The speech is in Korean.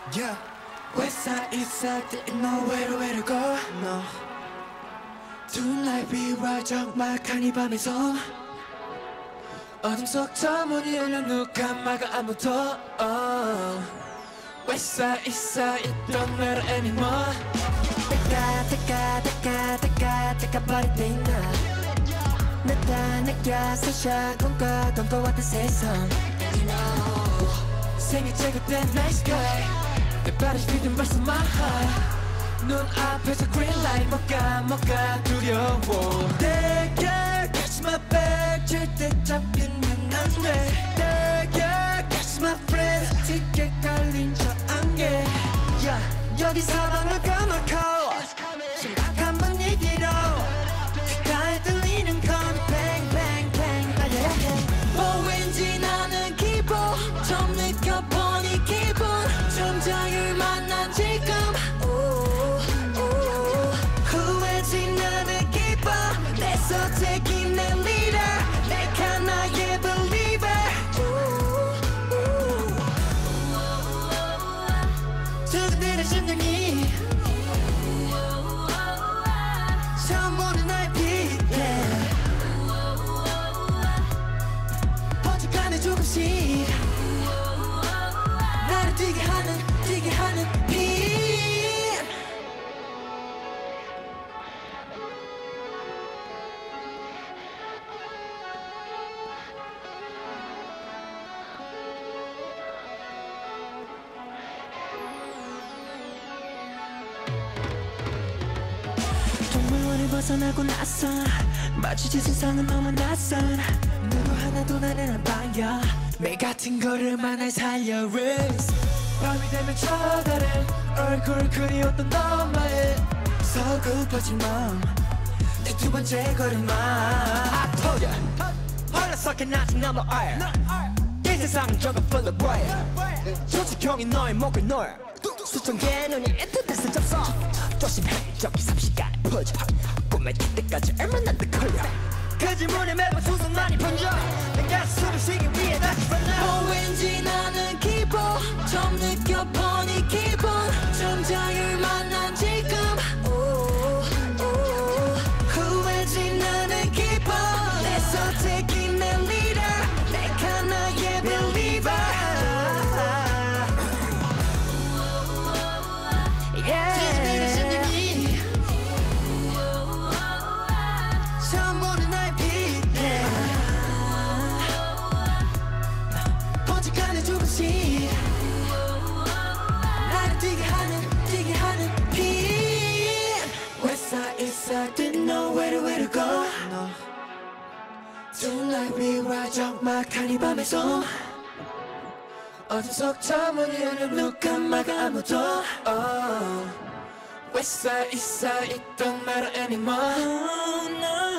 Yeah. West side, east side, didn't know where to go. No. Tonight we ride 적막한 이 밤에서 어둠 속 저 문이 열려 누가 막아 아무도 West side, east side, it don't matter anymore. 때가 버릴 때 있나 나타나게 사샤 꿈꿔 왔던 세상 생일 제거된 night sky 내 발이 휘둔 벌써 my heart 눈앞에서 green light 뭐가 두려워 내게 catch my back 절대 잡히면 안돼 내게 catch my friend 티켓 깔린 저 안개 yeah, 여기 사방을 까맣고 심각한 분위기로 귓가에 들리는 건 bang bang bang 달려야 해 뭐 왠지 나는 기분 좀 느껴본 이 기분 좀 자유를 만난 지금 후회지 나는 기뻐 내 선택이 내 leader 내가 나의 believer 두근대는 심장이 처음 보는 나의 빛 번쩍하네 조금씩 나를 뛰게 하는 빛 동물원을 벗어나고 나서 마주친 세상은 너무 낯선 누구 하나도 나를 안 반겨 매일 같은 걸음만 날 살려 Race 밤이 되면 쳐다른 얼굴 그리웠던 너만의 서글퍼진 마음 내 두 번째 걸음마 I told ya 홀라석해 아직 넘어 아예 이 세상은 저거 full of wire 조직형이 너의 목을 놓여 수천 개의 눈이 인터넷에 접속 조심해 저기 30시간의 퍼져 꿈에 들 때까지 얼마나 더 걸려 그 질문에 매번 수선만이 번져 내 가슴을 쉬기 위해 다시 번져 왠지 나는 기분 좀 느껴본 이 기분 좀 자유를 만난 지금 후회지 나는 기분 내 선택이 내 leader 내가 나의 believer 처음 보는 나의 빛 번쩍하네 조금씩 나를 뛰게 하는 빛 West side, east side, didn't know where to go no. Tonight we ride 적막한 이 밤에서 어둠 속 저 문이 열려 누가 막아 아무도 West side, east side, it don't matter anymore